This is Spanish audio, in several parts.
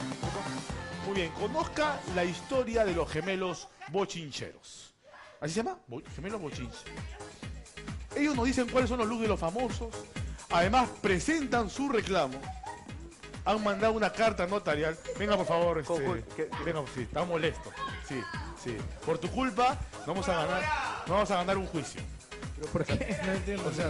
Muy bien, conozca la historia de los gemelos bochincheros. ¿Así se llama? Gemelos bochincheros. Ellos nos dicen cuáles son los looks de los famosos. Además, presentan su reclamo. Han mandado una carta notarial. Venga, por favor, venga, sí, está molesto. Sí, sí. Por tu culpa, vamos a ganar un juicio. ¿Pero por qué? No entiendo. O sea,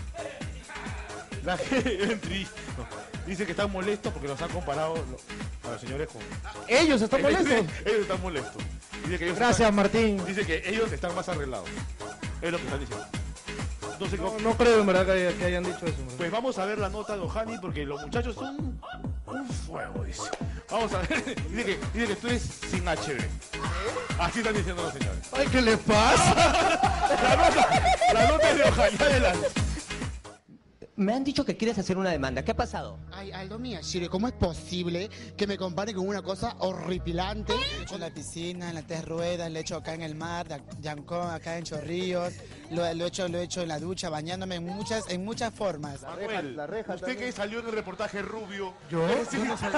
la gente dice que están molestos porque los han comparado a los señores con... ¿Ellos están molestos? Ellos están molestos. Dice que ellos Gracias, Martín. Dice que ellos están más arreglados. Es lo que están diciendo. Entonces, no creo en verdad que hayan dicho eso. Pues vamos a ver la nota de Ojani porque los muchachos son un fuego, dice. Vamos a ver. Dice que tú eres sin HB. Así están diciendo los señores. Ay, ¿qué les pasa? La nota es de Ojani. Adelante. Me han dicho que quieres hacer una demanda. ¿Qué ha pasado? Ay, Aldo Miyashiro, ¿cómo es posible que me compare con una cosa horripilante? Lo he hecho en la piscina, en las 3 ruedas, lo he hecho acá en el mar, de Ancón, acá en Chorrillos, lo he hecho en la ducha, bañándome en muchas formas. Manuel, usted también. Que salió en el reportaje Rubio. ¿Yo? Sí. Yo no salí.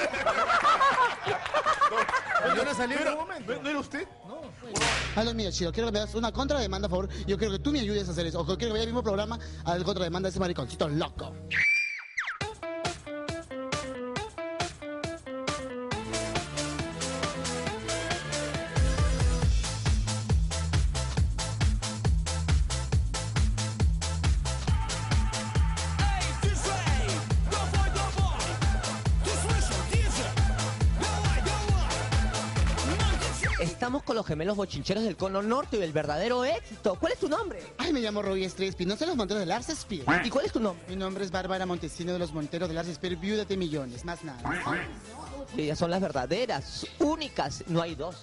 Yo no salí en ningún momento. ¿No era usted? No. Aldo Miyashiro, quiero que me hagas una contrademanda, por favor. Yo quiero que tú me ayudes a hacer eso. O quiero que vaya al mismo programa a la contrademanda de ese mariconcito loco. Estamos con los gemelos bochincheros del Cono Norte y el verdadero éxito. ¿Cuál es tu nombre? Ay, me llamo Robbie Estrella Espinosa de los Monteros del Arce Spear. ¿Y cuál es tu nombre? Mi nombre es Bárbara Montesino de los Monteros del Arce Spear, viuda de millones, más nada. Ellas son las verdaderas, únicas, no hay dos.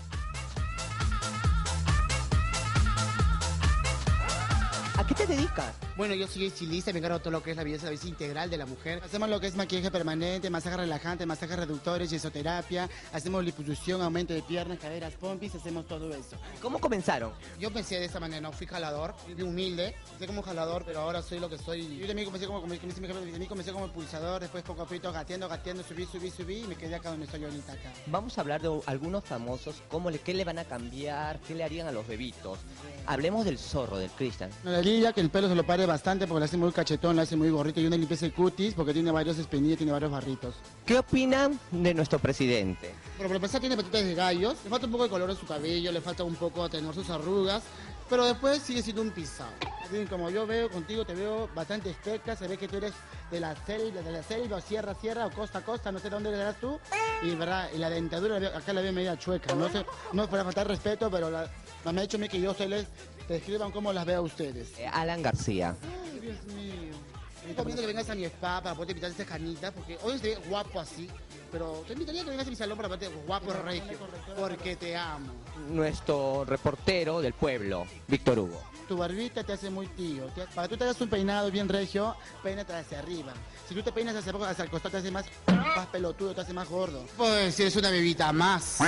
¿A qué te dedicas? Bueno, yo soy estilista y me encargo de todo lo que es la belleza integral de la mujer. Hacemos lo que es maquillaje permanente, masaje relajante, masajes reductores, yesoterapia, hacemos liposucción, aumento de piernas, caderas, pompis, hacemos todo eso. ¿Cómo comenzaron? Yo pensé de esa manera, no fui jalador, fui humilde, empecé como jalador, pero ahora soy lo que soy. Yo también comencé como pulsador, después poco a poquito gateando, subí y me quedé acá donde estoy ahorita acá. Vamos a hablar de algunos famosos, qué le van a cambiar, qué le harían a los bebitos. Hablemos del zorro, del Cristian. No, la Lilia, que el pelo se lo pare bastante porque lo hace muy cachetón, lo hace muy gorrito y una limpieza de cutis porque tiene varios espinillos, tiene varios barritos. ¿Qué opinan de nuestro presidente? Pero por empezar tiene patitas de gallos, le falta un poco de color en su cabello, le falta un poco tener sus arrugas, pero después sigue siendo un pisado. Así como yo veo contigo, te veo bastante esteca, se ve que tú eres de la selva, o sierra, o costa a costa, no sé de dónde eras tú. Y verdad, y la dentadura acá la veo media chueca, no sé, no es para faltar respeto, pero me ha hecho que yo se les describan cómo las veo a ustedes. Alan García. Ay, Dios mío. Estoy viendo que vengas a mi spa para poder invitar a estas canitas, porque hoy estoy guapo así, pero te invitaría a que vengas a mi salón para verte guapo regio, porque te amo. Nuestro reportero del pueblo, Víctor Hugo. Tu barbita te hace muy tío. Para que tú te hagas un peinado bien regio, peínate hacia arriba. Si tú te peinas hacia el costado, te hace más pelotudo, te hace más gordo. Pues si eres una bebita más.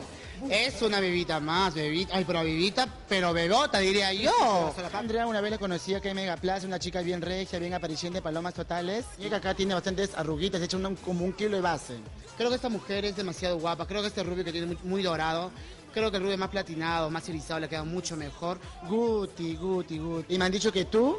Es una bebita más, bebita. Ay, pero bebita, pero bebota, diría yo. Andrea una vez la conocía que en Megaplaza, una chica bien regia, bien apareciente, palomas totales. Y que acá tiene bastantes arruguitas, hecha como un kilo de base. Creo que esta mujer es demasiado guapa. Creo que este rubio que tiene muy dorado. Creo que el rubio más platinado, más irisado, le queda mucho mejor. Guti. Y me han dicho que tú,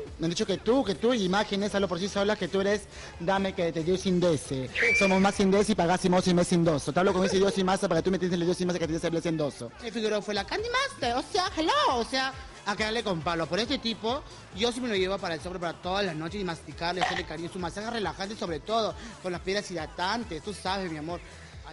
imágenes, hablo por sí sola, que tú eres dame que te dio sin dese. Somos más sin dese y pagásimo y mes sin doso. Te hablo con ese Dios y masa para que tú me entiendas el Dios y masa que tienes el en doso. Me figuró, fue la Candy Master, o sea, hello, o sea, a quedarle con palo. Por este tipo, yo sí me lo llevo para el sobre para todas las noches y masticarle, hacerle cariño, su masaje relajante sobre todo, con las piedras hidratantes, tú sabes, mi amor.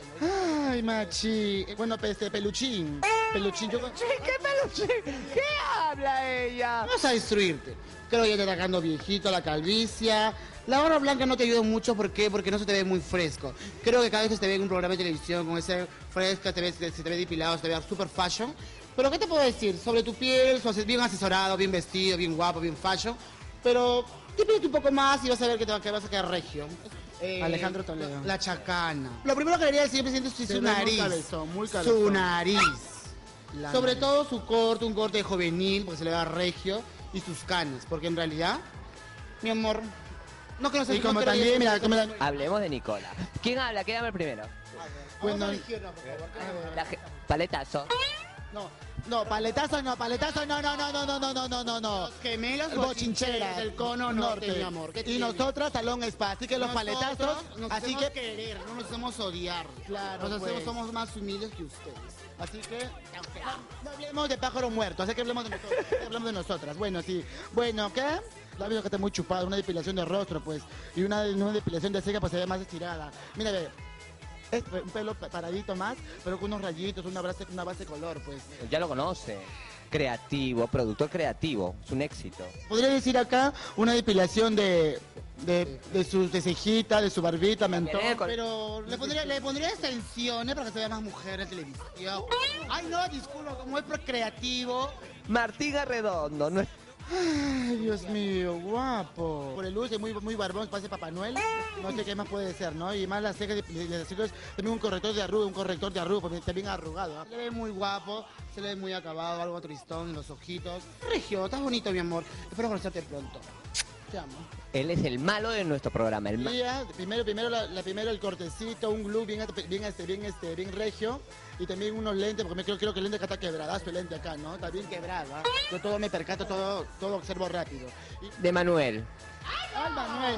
Ay, machi. Bueno, peluchín. Peluchín, yo... ¿Qué peluchín? ¿Qué habla ella? Vamos a destruirte. Creo que ya te está atacando viejito, la calvicie. La barba blanca no te ayuda mucho, ¿por qué? Porque no se te ve muy fresco. Creo que cada vez que se te ve en un programa de televisión con ese fresco, se te ve depilado, se te ve super fashion. Pero ¿qué te puedo decir? Sobre tu piel, bien asesorado, bien vestido, bien guapo, bien fashion. Pero depílate un poco más y vas a ver que vas a quedar regio. Alejandro Toledo. La chacana. Lo primero que le diría al señor presidente es su nariz. Muy cabezón. Su nariz. Sobre todo su corte, un corte juvenil, porque se le da regio, y sus canas. Porque en realidad, mi amor, No conoces Y como también, mira, como Hablemos de Nicola. ¿Quién habla? ¿Quién habla primero? bueno, Paletazo. No, paletazo no, no. Los gemelos Bochincheras del cono norte, mi amor. ¿Qué Y tiene? nosotras Salón Spa, así que los paletazos, Nos así hacemos que querer, no nos hacemos odiar. Claro, Nos hacemos, pues. somos más humildes que ustedes. Así que no hablemos de pájaro muerto, así que hablemos de nosotros, hablemos de nosotras. Bueno, sí. Bueno, ¿qué? La veo que está muy chupada, una depilación de rostro, pues. Y una depilación de ceja, pues se ve más estirada. Mira, ve. Es un pelo paradito más, pero con unos rayitos, una base color, pues. Ya lo conoce. Creativo, productor creativo. Es un éxito. Podría decir acá una depilación de su cejita, de su barbita, mentón. Pero le pondría extensiones para que se vea más mujer en televisión. Ay, no, disculpa, como es creativo. Martín Arredondo. No es... Ay, Dios mío, guapo. Por el luz es muy barbón, parece Papá Noel. No sé qué más puede ser, ¿no? Y más las cejas, también un corrector de arruga, porque está bien arrugado. ¿Ah? Se le ve muy guapo, se le ve muy acabado, algo tristón en los ojitos. Regio, estás bonito, mi amor. Espero conocerte pronto. Te amo. Él es el malo de nuestro programa. Primero el cortecito, un glue bien regio. Y también unos lentes, porque creo que el lente acá está quebradazo, el lente acá, ¿no? Está bien quebrado, ¿ah? Yo todo me percato, todo observo rápido. De Manuel. Ay,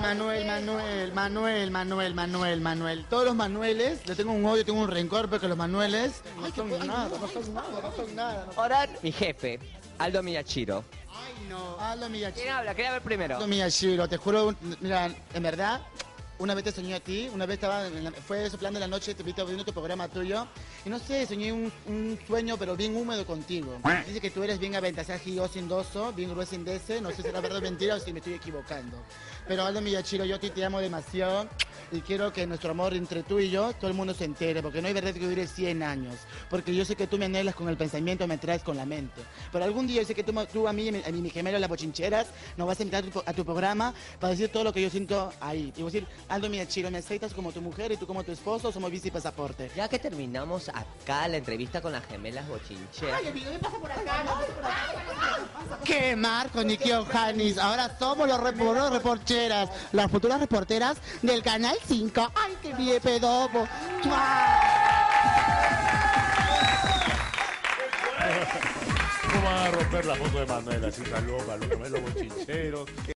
Manuel. Todos los Manueles, le tengo un odio, tengo un rencor, porque los Manueles no son nada. Ahora, mi jefe, Aldo Miyachiro. Ay, no. Aldo ¿Quién Miyashiro. habla? ¿Quién habla primero? Aldo Miyashiro, te juro, mira, en verdad, una vez te soñé a ti, una vez fue soplando en la noche, te vi viendo tu programa tuyo, y no sé, soñé un sueño, pero bien húmedo contigo. Dice que tú eres bien aventasajoso, bien grueso no sé si era verdad o mentira o si me estoy equivocando. Pero Aldo Miyashiro, yo a ti te amo demasiado, y quiero que nuestro amor entre tú y yo, todo el mundo se entere, porque no hay verdad que dure 100 años. Porque yo sé que tú me anhelas con el pensamiento, me traes con la mente. Pero algún día yo sé que tú a mí, a mi gemelo, las bochincheras, nos vas a invitar a tu programa para decir todo lo que yo siento ahí. Y voy a decir, Aldo Miyashiro, me aceitas como tu mujer y tú como tu esposo, somos visa y pasaporte. Ya que terminamos acá la entrevista con las gemelas bochincheras. Ay, el video me pasa por acá, ¿Qué, Marco, Nicky O'Hanis? Ahora somos los reporteras, las futuras reporteras del Canal 5. ¡Ay, qué bien, pedobo! ¿Cómo van a romper la foto de Manuel así tan loca, los gemelos bochincheros?